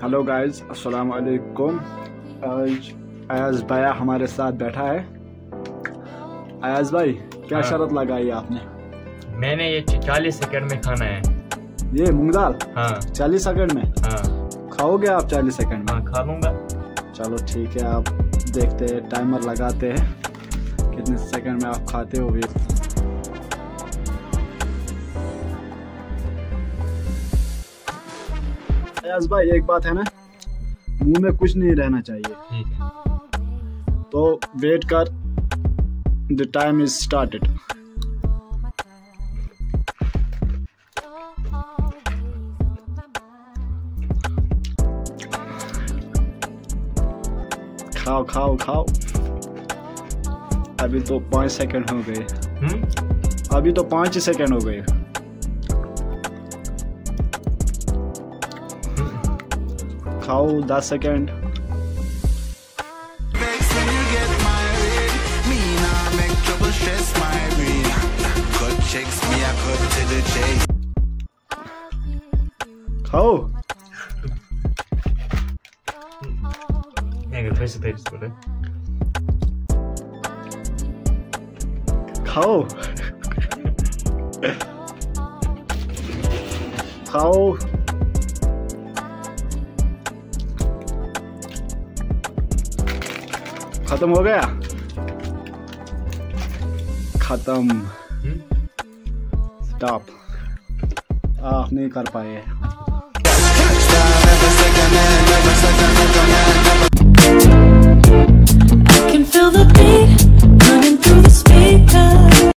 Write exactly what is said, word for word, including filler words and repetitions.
Hello guys, अस्सलाम वालेकुम। आज अयाज भाई हमारे साथ बैठा है। अयाज भाई, क्या हाँ। शर्त लगाई आपने? मैंने ये चालीस सेकंड में खाना है। ये मूंग दाल? हाँ। चालीस सेकंड में? हाँ। खाओगे आप चालीस सेकंड में? हाँ, खा लूंगा। चलो ठीक है, आप देखते हैं, टाइमर लगाते हैं कितने सेकंड में आप खाते हो। अयाज भाई, एक बात है ना, मुंह में कुछ नहीं रहना चाहिए। ठीक है। तो वेट कर, द टाइम इज स्टार्टेड। खाओ खाओ खाओ। अभी तो पाँच सेकंड हो गए। हम्म? अभी तो पाँच ही सेकंड हो गए। खाओ दस सेकंड। खाओ। खाओ खाओ। खत्म हो गया? खत्म। स्टॉप। आप नहीं कर पाए। I can feel the beat